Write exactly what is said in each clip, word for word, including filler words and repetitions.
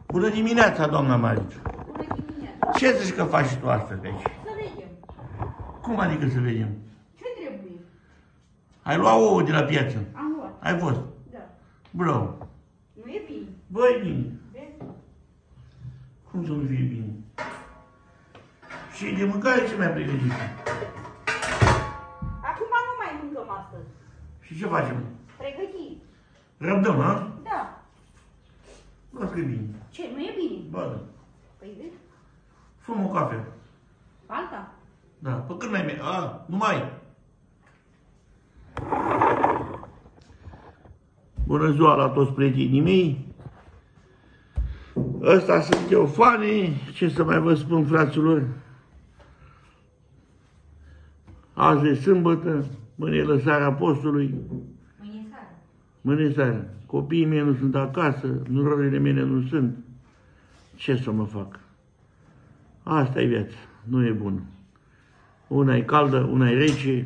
Bună dimineața, doamna Mariță. Bună dimineața. Ce zici că faci tu astăzi aici? Să vedem. Cum adică să vedem? Ce trebuie? Ai luat ouă de la piață? Am luat. Ai fost? Da. Bravo. Nu e bine. Băi, bine. Vezi? Cum să nu fie bine? Și de mâncare ce mi-ai pregătit? Acum nu mai mâncăm astăzi. Și ce facem? Pregăti. Răbdăm, ha? Da. Las că e bine. Ce? Nu e bine? Ba, da. Păi vezi? Fum o cafea. Alta? Da. Păi când mai mergi? A, nu mai. Bună ziua la toți prietenii mei. Ăsta sunt eu, Fane. Ce să mai vă spun, fraților? Azi e sâmbătă, mâine e lăsarea postului. Mâine seara. Mâine seara. Copiii mei nu sunt acasă, nurorile mele nu sunt. Ce să mă fac? Asta e viața, nu e bună. Una e caldă, una e rece.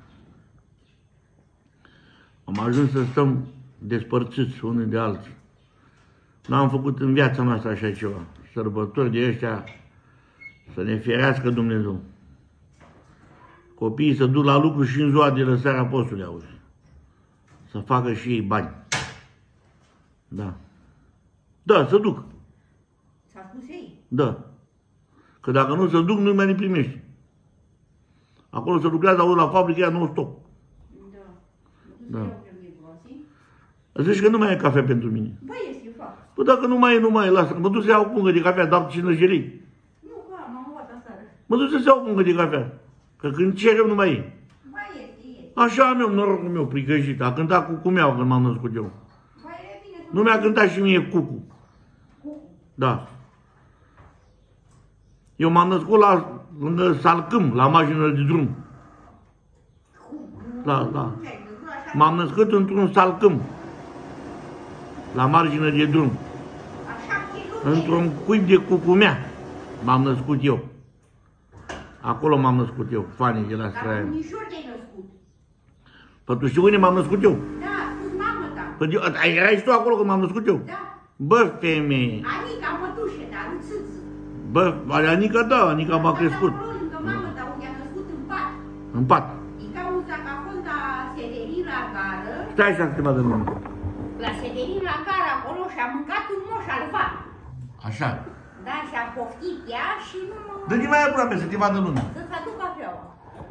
Am ajuns să stăm despărțiți unii de alții. N-am făcut în viața noastră așa ceva. Sărbători de ăștia să ne ferească Dumnezeu. Copiii să duc la lucru și în ziua de lăsarea postului, auzi. Să facă și ei bani. Da. Da, să duc. S-a spus ei. Da. Că dacă nu se duc, nu mai le primești. Acolo se lucrează, auzi, la fabrică, ea non-stop. Da. Da. Zici că nu mai e cafea pentru mine. Băi, este, eu fac. Păi dacă nu mai e, nu mai e, lasă. Mă duc să iau o pungă de cafea, dau cinăjelii. Nu, că am, am luat aseară. Mă duc să iau o pungă de cafea. Că când cer eu, nu mai e. Mai este, este. Așa am eu norocul meu pricăjit. A cântat cu cumeaua când m-am născut eu. Mai e bine să... Nu mi-a cântat și mie cucu. Cucu. Da. Eu m-am născut la lângă Salcâm, la marginea de drum. Da, da. M-am născut într-un Salcâm. La marginea de drum. Într-un cuib de cucumea. M-am născut eu. Acolo m-am născut eu, Fani de la Straia. Dar unișor te-ai născut. Păi tu știi unde m-am născut eu? Da, cu mamă ta. Păi eu, erai și tu acolo când m-am născut eu? Da. Bă, femeie. Anica, mătușe, dar nu țâță. Bă, Anica, da, Anica m-a crescut. Acolo lângă mamă ta, unde a născut în pat. În pat. Din cauza că a fost la Severin la gară. Stai așa câteva de nume. La Severin la gară acolo și a mâncat un moș albat. Așa. Da, și a poftit ea și nu mă... Dă-te mai aproape să te vadă lumea. Să-ți aduc cafeaua.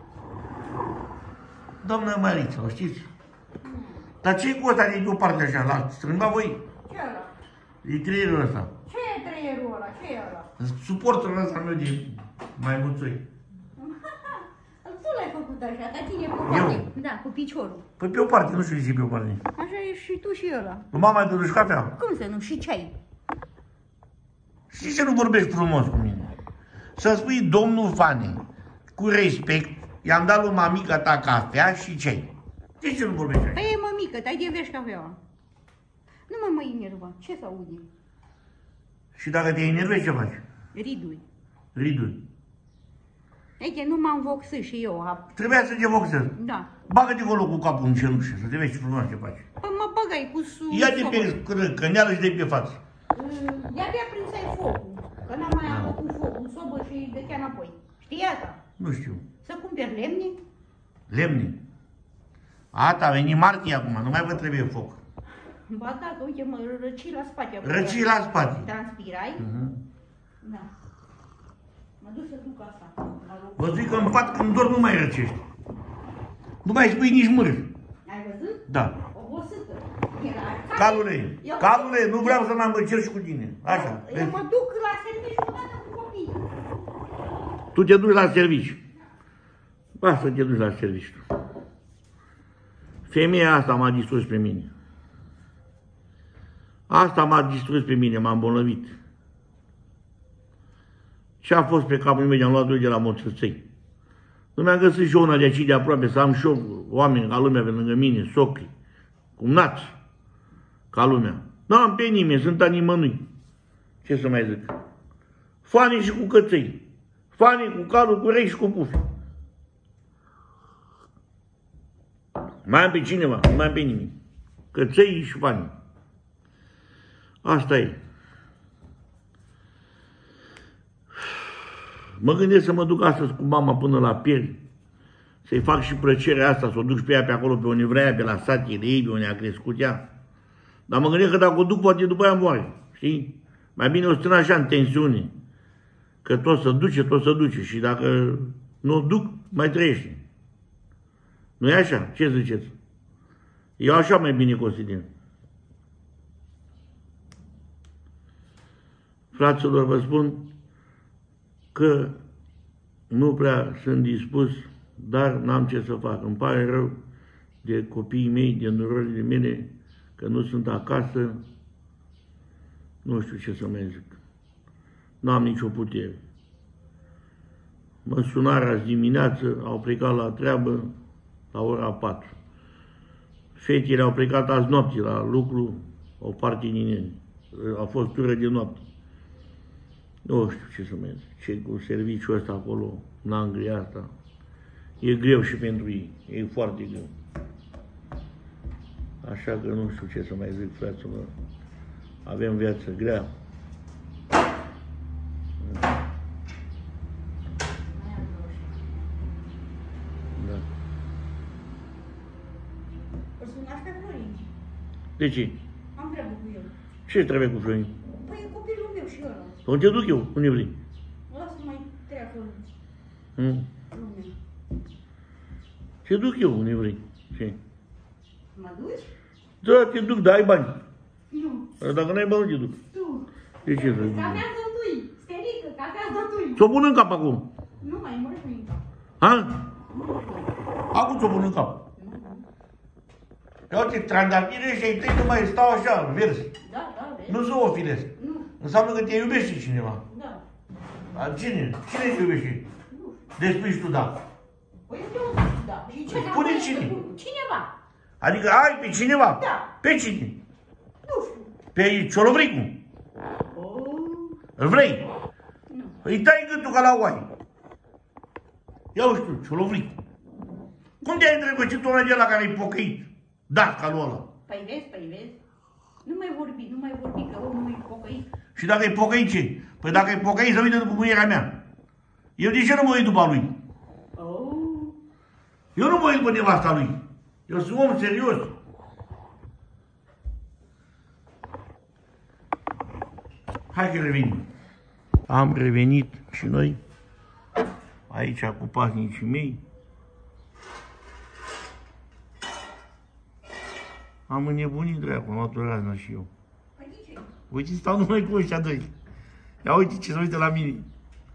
Doamna Mariță, o știți? Mm. Dar ce-i cu ăsta de deoparte așa? L-a strâmbat voi? Ce ăla? E treierul ăsta. Ce e treierul ăla? Ce e ăla? Suportul ăsta meu de maimuțoi. Tu l-ai făcut așa, dar ține pe o parte. Da, cu piciorul. Păi pe o parte, nu știu de ce pe o parte. Așa e și tu și ăla. Nu m-am mai dus cafea. Cum să nu? Și ceai. Și ce nu vorbești frumos cu mine? Să spui domnul Fane, cu respect, i-am dat lui mamica ta cafea și ceai. De ce nu vorbești așa? Păi e mămică, dai de vești cafeaua. Nu mă mai enerva. Ce să auzi? Și dacă te enervezi, ce faci? Ridui. Ridui. Uite, nu m-am voxit și eu. A... Trebuia să te voxezi. Da. Bagă-te acolo cu capul în cenușă, să te vezi frumos ce faci. Păi mă băgai cu su... Ia-te pe căneală și dă-i pe față. De-abia prins ai focul. Că n-am mai avut cu focul în sobă și dătea înapoi. Știi asta? Nu știu. Să cumperi lemne? Lemne. Ata, a venit martie acum, nu mai vă trebuie foc. Ba da, că uite, mă răci la spate. Răci la spate. Transpirai? Uh-huh. Da. Mă duc să duc asta. Vă zic că în pat când dorm nu mai răcești. Nu mai spui nici mâr. Ai văzut? Da. Obosită. Calule, calule, nu vreau să mă cer și cu tine. Așa. Eu mă duc la serviciu odată cu copiii. Tu te duci la serviciu. Asta te duci la serviciu. Femeia asta m-a distrus pe mine. Asta m-a distrus pe mine, m-a îmbolnăvit. Ce a fost pe capul meu, am luat-o de la Moțăței. Nu mi-am găsit și una de aici de aproape, să am și eu oameni ca lumea pe lângă mine, socri, cumnați, ca lumea. Nu am pe nimeni, sunt a nimănui. Ce să mai zic? Fanii și cu căței. Fanii cu calul, cu rei și cu pufi. Mai am pe cineva, nu mai am pe nimeni. Căței și fanii. Asta e. Mă gândesc să mă duc astăzi cu mama până la Pieri, să-i fac și plăcerea asta, să o duc pe ea pe acolo, pe unde vrea, pe la satele ei, pe unde a crescut ea. Dar mă gândesc că dacă o duc, poate după aia moare, știi? Mai bine o strâng așa în tensiune, că tot se duce, tot se duce și dacă nu o duc, mai trăiește. Nu e așa? Ce ziceți? Eu așa mai bine consider. Fraților, vă spun că nu prea sunt dispus, dar n-am ce să fac. Îmi pare rău de copiii mei, de nororile mele, că nu sunt acasă. Nu știu ce să mai zic. N-am nicio putere. Mă sunară azi dimineață, au plecat la treabă la ora patru. Fetele au plecat azi noapte la lucru, o parte din ele. A fost tură de noapte. Nu știu ce să mai zic. Ce cu serviciul ăsta acolo, în Anglia asta, e greu și pentru ei. E foarte greu. Așa că nu știu ce să mai zic, fraților. Avem viață grea. Da. Îl sunați pe Florin. De ce? Am treabă cu el. Ce trebuie cu Florin? Păi e copilul meu și ăla. Unde te duc eu? Unde vrei? Lasă mai treacă Hmm? lumea. Te duc eu unde vrei. Ce? Mă duci? Da, te duc, dar ai bani. Nu. Dacă n-ai bani, te duc. Tu. De ce vrei? Catează tu-i. Sterică, catează tu-i. Ți-o pun în cap acum. Nu mai mă pui în cap. Ha? Acum ți-o pun în cap. Ia uite, trandafire și ai trei nu mai stau așa, verzi. Da, da, vezi? Nu se ofilesc. Nu. Înseamnă că te iubește cineva. Da. Dar cine? Cine te iubește? Nu. Despre tu da. Păi eu da. Și ce Spune dacă cine. este bun? Cineva. Adică ai pe cineva? Da. Pe cine? Nu știu. Pe Ciolovricul. Oh. Îl vrei? Nu. Îi dai gâtul ca la oai. Ia uite tu, Ciolovricul. Cum te-ai întrebăcit ăla de la care ai pocăit? Da, ca lui ăla. Păi vezi, păi vezi. Nu mai vorbi, nu mai vorbi, că omul e pocăit. Și dacă e pocăit ce? Păi dacă e pocăit să uite după muierea mea. Eu de ce nu mă uit după a lui? Oh. Eu nu mă uit după nevasta lui. Eu sunt om serios. Hai că revenim. Am revenit și noi aici cu pasnicii mei. Am înnebunit dracu, m-a razna și eu. Păi de ce? Uite, stau numai cu ăștia doi. Ia uite ce se uită la mine.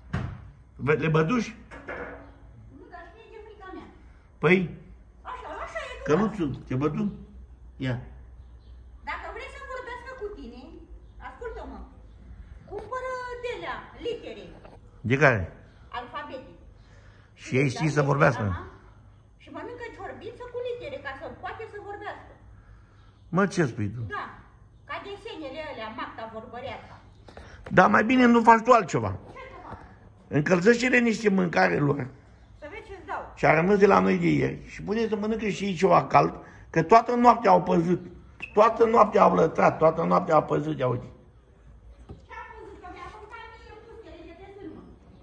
Le băduși? Nu, dar știi ce frica mea. Păi, Așa, așa e. căluțul, te bădu? Ia. Dacă vrei să vorbească cu tine, ascultă-mă. Cumpără de-alea, litere, De care? alfabete. Și ei știi să vorbească. Aha. Și mănâncă ciorbiță cu litere, ca să poate să vorbească. Mă, ce spui tu? Da, ca desenele alea, Magda vorbărească. Dar mai bine nu faci tu altceva. Ce să fac? Încălzește-le niște mâncare lor. Să vezi ce-ți dau. Și a rămas de la noi de ieri. Și pune să mănâncă și ei ceva cald, că toată noaptea au păzit. Toată noaptea au lătrat, toată noaptea au păzit, ia uite. Ce-am văzut? Că mi-a făcut mie pustele de pe sârmă.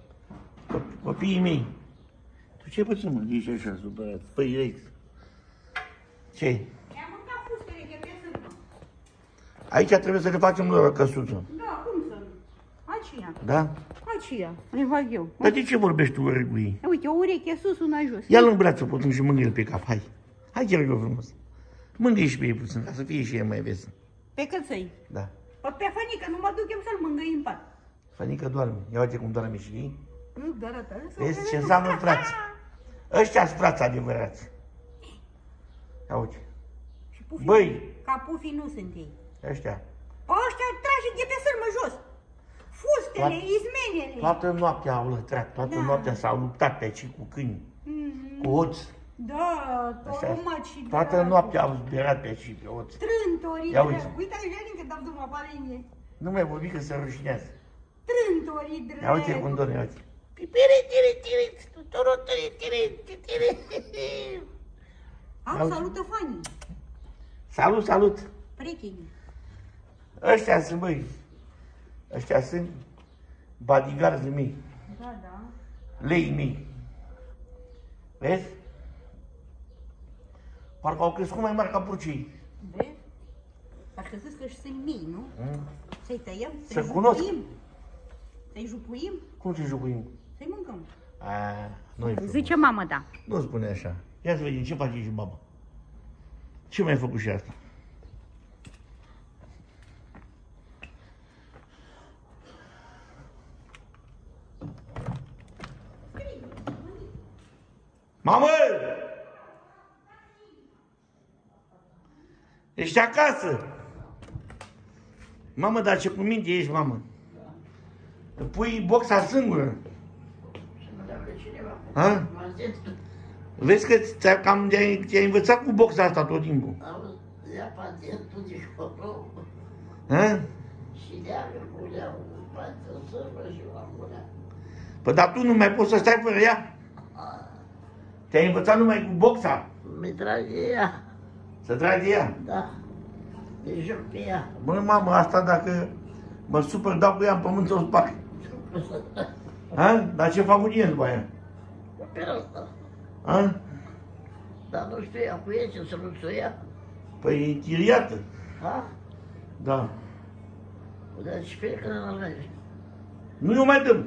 Copiii mei. Tu ce păți, mă? Ești așa supărat. Păi, Rex. Ce? Mi-a mâncat fustele de pe sârmă. Aici trebuie să le facem lor o căsuță. Da, cum să nu? Aceea. Da? Aceea. Îi fac eu. Dar de ce vorbești tu ori cu ei? Uite, o ureche sus, una jos. Ia-l în brațul puțin și mângâi-l pe cap, hai. Hai, chiar eu frumos. Mângâi și pe ei puțin, ca să fie și ei mai vezi. Pe cățăi. Da. Păi pe Fănică, nu mă duc eu să-l mângâi în pat. Fănică doarme. Ia uite cum doarme și ei. Nu, doar atât. Vezi ce înseamnă frați? Ăștia sunt frați adevărați. Ia uite. Și pufii, Băi. ca pufii nu sunt ei. Ăștia. Ăștia tragi de pe sârmă jos. Fustele, Toat- izmenele. Toată noaptea au lătrat, toată Da. noaptea s-au luptat pe aici cu câini, Mm, cu oți. Da, Așa. tomat și Toată dracu. noaptea au zbierat pe aici pe oți. Trântorii, Ia uite. dracu. Uite, așa că dau după palenie. Nu mai vorbi că se rușinează. Trântorii, dracu. Ia uite cum dorme, ia uite. Pipire, tire, tire, tutoro, tire, tire, tire. Au, Auzi? salută Fani. Salut, salut. Prechini. Ăștia sunt, băi. Ăștia sunt bodyguards mei. Da, da. Lei mei. Vezi? Parcă au crescut mai mari ca purcii. Vezi? Parcă zici că și sunt mii, nu? Mm. Să-i tăiem, Să să-i cunosc. jupuim. Să-i jupuim, Cum să jucuim? să-i mâncăm. A, nu-i frumos. Zice mamă, da. Nu spune așa. Ia să vedem ce face și baba. Ce mai ai făcut și asta? Mamă! Ești acasă? Mamă, dar ce cu minte ești, mamă? Îți pui boxa singură. Ha? Vezi că ți-ai cam te-ai învățat cu boxa asta tot timpul. Ia patentul de școală. Ha? Și leagă cu leagă, patentul sărbă și la mulea. Păi dar tu nu mai poți să stai fără ea? Te-ai învățat numai cu boxa? Mi trage ea, Să tragi ea? da. De joc pe ea. Bă, mamă, asta dacă mă supăr, dau cu ea în pământ să o sparg. Ha? Dar ce fac cu tine după aia? Pe asta. Ha? Dar nu știu ea cu ea ce să nu-ți o ia. Păi e închiriată. Ha? Da. Dar și pe când nu merge. Nu eu mai dăm.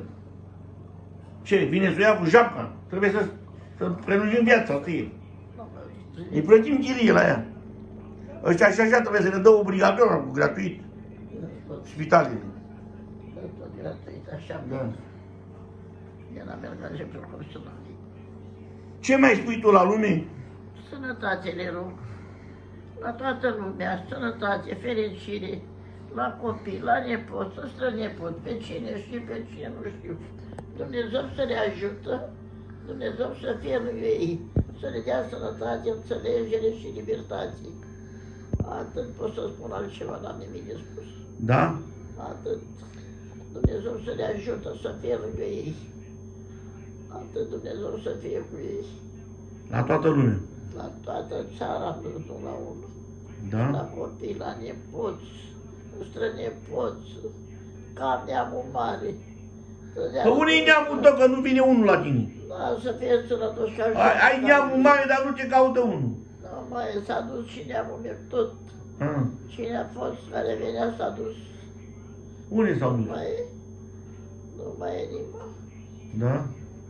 Ce? Vine să o ia cu japca? Trebuie să, să prelungim viața tăie. Îi plătim chirie la ea. Ăștia și așa trebuie să ne dă obligatoriu, cu gratuit. Spitalele. Tot gratuit, așa. Da. Ea n-a mergat și pe profesional. Ce mai spui tu la lume? Sănătate le rog. La toată lumea, sănătate, fericire. La copii, la nepoți, la strănepot, pe cine știu, pe cine nu știu. Dumnezeu să le ajută, Dumnezeu să fie lui ei, să le dea sănătate, înțelegere și libertate. Atât pot să spun altceva, n-am nimic de spus. Da? Atât. Dumnezeu să le ajută să fie lângă ei. Atât Dumnezeu să fie cu ei. La toată lumea. La toată țara, nu la unul. Da? La copii, la nepoți, strănepoți, ca neamul mare. Păi unde-i neamul tău, că nu vine unul la tine? Da, să fie sănătoși ca Ai, ai neamul mare, dar nu te caută unul. Da, mai s-a dus și neamul meu tot. Ah. Cine a fost care venea s-a dus. Unde s-au Nu dus? mai e. Nu mai e nimeni. Da?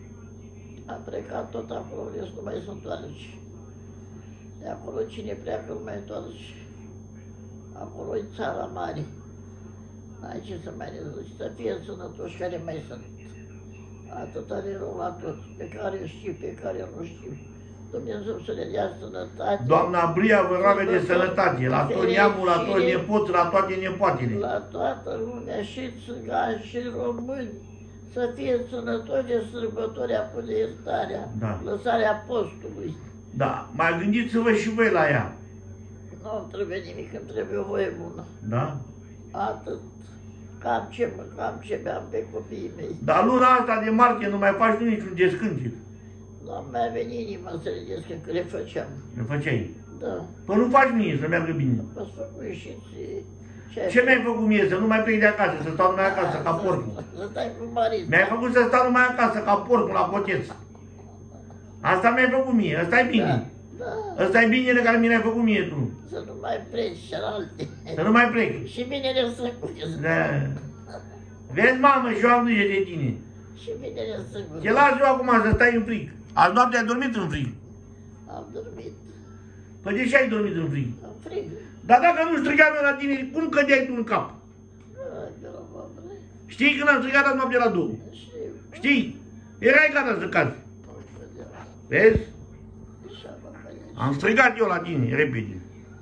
A plecat tot acolo, unde nu mai se întoarce. De acolo cine pleacă nu mai întoarce. Acolo e țara mare. N-ai ce să mai rezici, să fie sănătoși care mai sunt. Atâta le rog la toți, pe care știu, pe care nu știu. Dumnezeu să le dea sănătate. Doamna Bria vă roagă de sănătate, la tot neamul, la toți nepoți, la toate nepoatele. La toată lumea, și țigani, și români, să fie sănătoși de sărbătoarea până de iertarea, Da. lăsarea postului. Da, mai gândiți-vă și voi la ea. Nu trebuie nimic, îmi trebuie o voie bună. Da? Atât. Cam ce mâncam, ce beam pe copiii mei. Dar luna asta de martie nu mai faci tu niciun descântec. Nu am mai venit inima să le descân, că le făceam. Le făceai. Da. Păi nu faci mie să meargă bine. M-ați făcut și ție. Ce mi-ai făcut mie? Să nu mai plec de acasă, să stau numai acasă ca porcul. Să stai cu marit. Mi-ai făcut să stau numai acasă ca porcul la coteț. Asta mi-ai făcut mie, ăsta e bine. Da. Ăsta e binele care mi l-ai făcut mie tu. Să nu mai pleci celelalte. Să nu mai plec. Și binele să cuiesc. Da. Vezi, mamă, și eu am grijă de tine. Și binele să Te cuiesc. las eu acum să stai în frig. Azi noapte ai dormit în frig. Am dormit. Păi de ce ai dormit în frig? Am frig. Dar dacă nu strigam eu la tine, cum cădeai tu în cap? Ai, de la mamă. Știi când am strigat azi noapte la două? Știu. Știi? Erai gata să cazi. Nu credeam. Vezi? Așa mă făceam. Am strigat eu la tine, repede.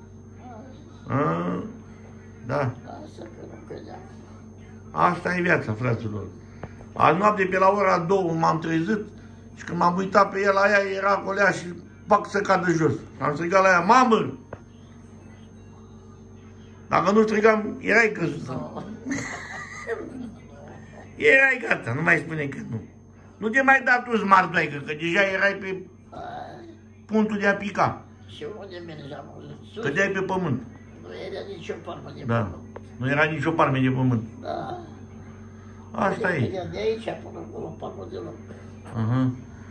A, da. Asta că nu credeam. Asta e viața, fraților. Azi noapte pe la ora două m-am trezit și când m-am uitat pe el, la ea era acolo și pac să cadă jos. Am strigat la ea, mamă! Dacă nu strigam, erai căzută. Erai gata, nu mai spune că nu. Nu te mai da tu smardoaică, că deja erai pe Ai, punctul de a pica. și unde mergeam? Sus? Cădeai pe pământ. Nu era nicio palmă de Da. pământ. Nu era nicio palme de pământ. Da. Asta e. De aici până acolo, palmă de loc. Uh-huh.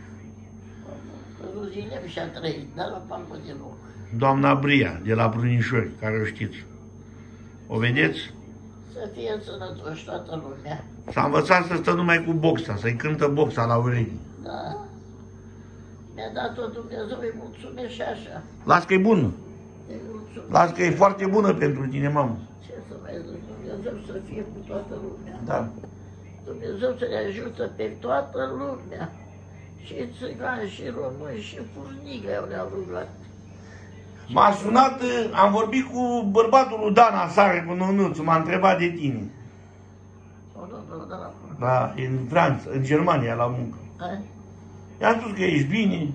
Ruzine și-a trăit, dar la palmă de loc. Doamna Bria, de la Brunișori, care o știți. O vedeți? Să fie sănătoși toată lumea. S-a învățat să stă numai cu boxa, să-i cântă boxa la urechi. Da. Mi-a dat-o Dumnezeu, îi mulțumesc și așa. Las că e bună. Îi mulțumesc. Las că e foarte bună pentru tine, mamă. Ce să mai zic, Dumnezeu să fie cu toată lumea. Da. Dumnezeu să le ajută pe toată lumea. Și țigani, și români, și furnică eu le-au rugat. M-a sunat, am vorbit cu bărbatul lui Dan aseară, cu Nonuțu, m-a întrebat de tine. O, nu, nu, da, la Da, în Franța, în Germania, la muncă. Hai. I-am spus că ești bine.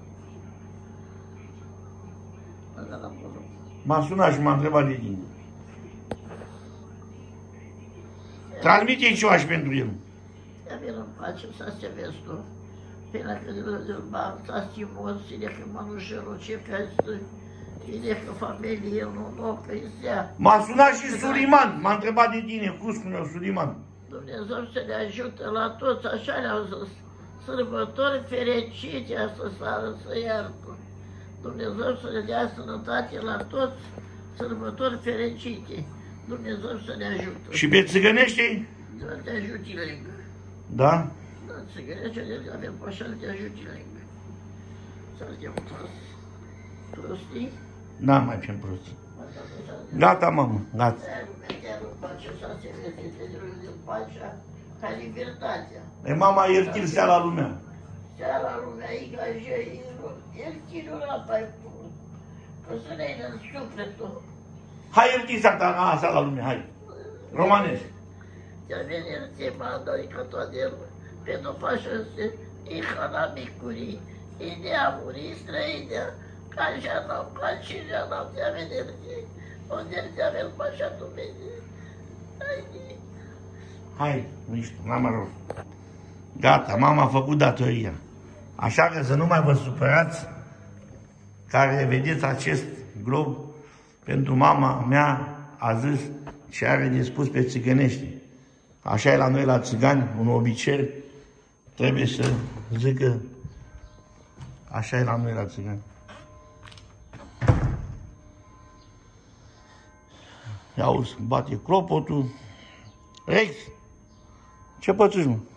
Da, la M-a sunat și m-a întrebat de tine. Transmite-i ceva și pentru el. Ia vină în pace, să se vezi tu. Până când îl bag, să stimos, ține că mănușelul ce peste, ține că familie, nu, nu, că-i stea. M-a sunat și Suliman, m-a întrebat de tine, cuscul meu, Suliman. Dumnezeu să le ajute la toți, așa le-au zis. Sărbători fericite, să sară, să iartă. Dumnezeu să le dea sănătate la toți, sărbători fericite. Dumnezeu să ne ajute. Și pe țigănește? Să te ajute lângă. Da? Da, țigănește, avem pe așa, te ajute lângă. Să-l chem toți. Prostii? N-am mai fi prostii. Gata, mamă, gata. Ca libertatea. E mama iertil seara lumea. Seara lumea, e ca și iertilul apa e că să ne în sufletul. Hai iertil seara, seara lumea, hai. Romanești. Te-a venit ție, m-a doi că toate pe după așa se e hana micurii, e neamurii, străinea, ca așa n-am, ca și așa n-am, te-a venit ție, unde te-a venit pe așa Dumnezeu. Hai, mișto, n-am rău. Gata, mama a făcut datoria. Așa că să nu mai vă supărați care vedeți acest glob pentru mama mea a zis ce are de spus pe țigănește. Așa e la noi la țigani, un obicei, trebuie să zică așa e la noi la țigani. Ia auzi, bate clopotul. Rex, ce pățuși, mă?